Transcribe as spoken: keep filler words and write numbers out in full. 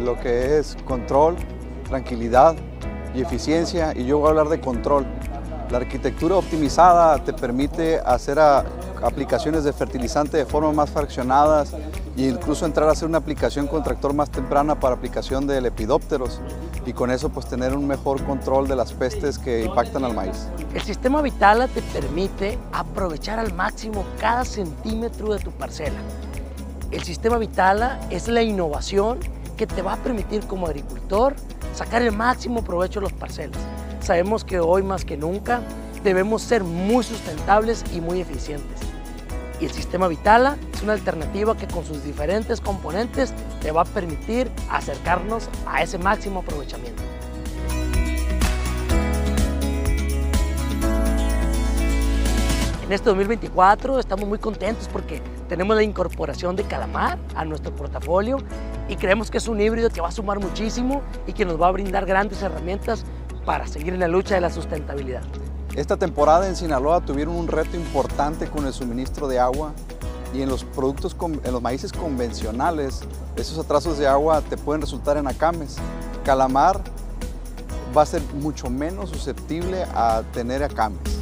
lo que es control, tranquilidad y eficiencia, y yo voy a hablar de control. La arquitectura optimizada te permite hacer a, aplicaciones de fertilizante de forma más fraccionadas e incluso entrar a hacer una aplicación con tractor más temprana para aplicación de lepidópteros, y con eso pues tener un mejor control de las pestes que impactan al maíz. El sistema Vitala te permite aprovechar al máximo cada centímetro de tu parcela. El sistema Vitala es la innovación que te va a permitir como agricultor sacar el máximo provecho de las parcelas. Sabemos que hoy más que nunca debemos ser muy sustentables y muy eficientes. Y el sistema Vitala es una alternativa que con sus diferentes componentes te va a permitir acercarnos a ese máximo aprovechamiento. En este dos mil veinticuatro estamos muy contentos porque tenemos la incorporación de Calamar a nuestro portafolio y creemos que es un híbrido que va a sumar muchísimo y que nos va a brindar grandes herramientas para seguir en la lucha de la sustentabilidad. Esta temporada en Sinaloa tuvieron un reto importante con el suministro de agua, y en los productos, en los maíces convencionales, esos atrasos de agua te pueden resultar en acames. Calamar va a ser mucho menos susceptible a tener acames.